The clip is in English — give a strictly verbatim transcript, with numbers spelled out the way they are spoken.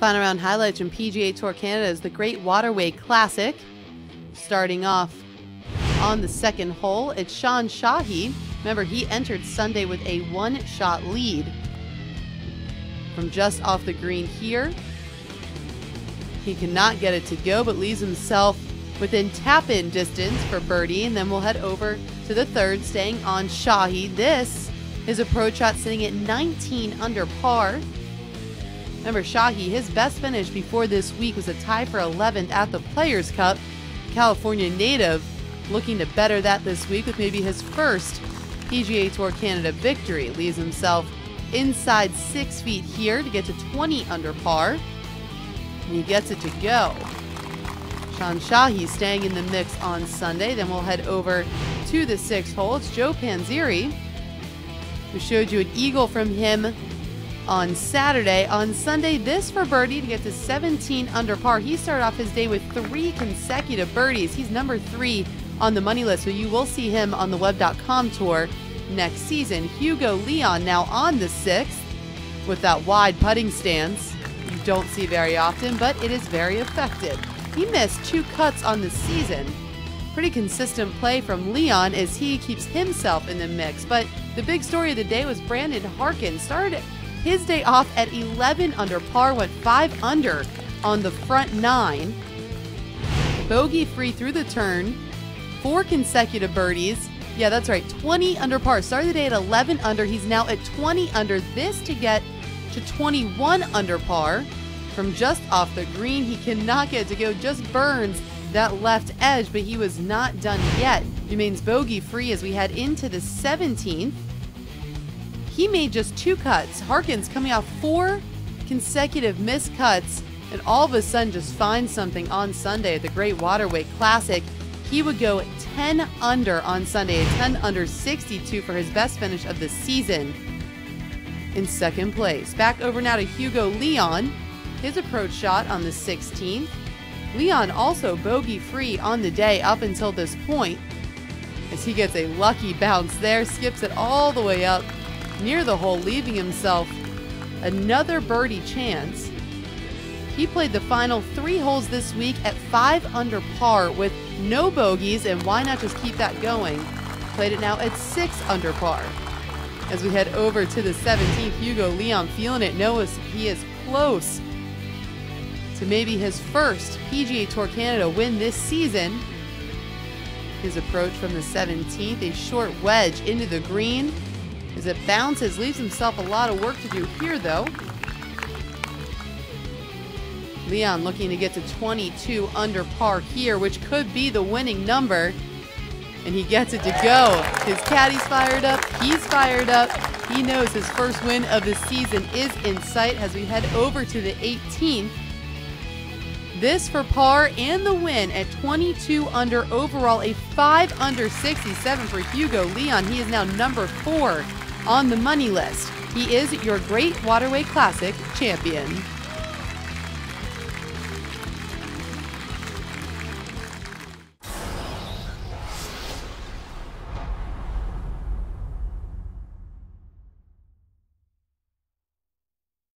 Final round highlights from P G A Tour Canada is the Great Waterway Classic. Starting off on the second hole, it's Shaun Shahi. Remember, he entered Sunday with a one-shot lead from just off the green here. He cannot get it to go, but leaves himself within tap-in distance for birdie, and then we'll head over to the third, staying on Shahi. This is approach shot sitting at nineteen under par. Remember, Shahi, his best finish before this week was a tie for eleventh at the Players Cup. California native looking to better that this week with maybe his first P G A Tour Canada victory. Leaves himself inside six feet here to get to twenty under par. And he gets it to go. Shaun Shahi staying in the mix on Sunday. Then we'll head over to the sixth hole. It's Joe Panzeri. We showed you an eagle from him on Saturday. On Sunday, this for birdie to get to seventeen under par. He started off his day with three consecutive birdies. He's number three on the money list, so you will see him on the web dot com tour next season. Hugo Leon now on the sixth with that wide putting stance. You don't see very often, but it is very effective. He missed two cuts on the season. Pretty consistent play from Leon as he keeps himself in the mix. But the big story of the day was Brandon Harkin. Started his day off at eleven under par, went five under on the front nine. Bogey free through the turn. Four consecutive birdies. Yeah, that's right, twenty under par. Started the day at eleven under. He's now at twenty under. This to get to twenty-one under par from just off the green. He cannot get it to go, just burns that left edge, but he was not done yet. Remains bogey free as we head into the seventeenth. He made just two cuts. Harkins coming off four consecutive missed cuts, and all of a sudden just finds something on Sunday at the Great Waterway Classic. He would go ten under on Sunday, a ten under sixty-two for his best finish of the season in second place. Back over now to Hugo Leon. His approach shot on the sixteenth. Leon also bogey free on the day up until this point, as he gets a lucky bounce there, skips it all the way up near the hole, leaving himself another birdie chance. He played the final three holes this week at five under par with no bogeys, and why not just keep that going? Played it now at six under par. As we head over to the seventeenth, Hugo Leon feeling it. Knows he is close to maybe his first P G A Tour Canada win this season. His approach from the seventeenth, a short wedge into the green. As it bounces, leaves himself a lot of work to do here though. Leon looking to get to twenty-two under par here, which could be the winning number. And he gets it to go. His caddy's fired up, he's fired up. He knows his first win of the season is in sight as we head over to the eighteenth. This for par and the win at twenty-two under overall, a five under sixty-seven for Hugo Leon. He is now number four on the money list. He is your Great Waterway Classic champion.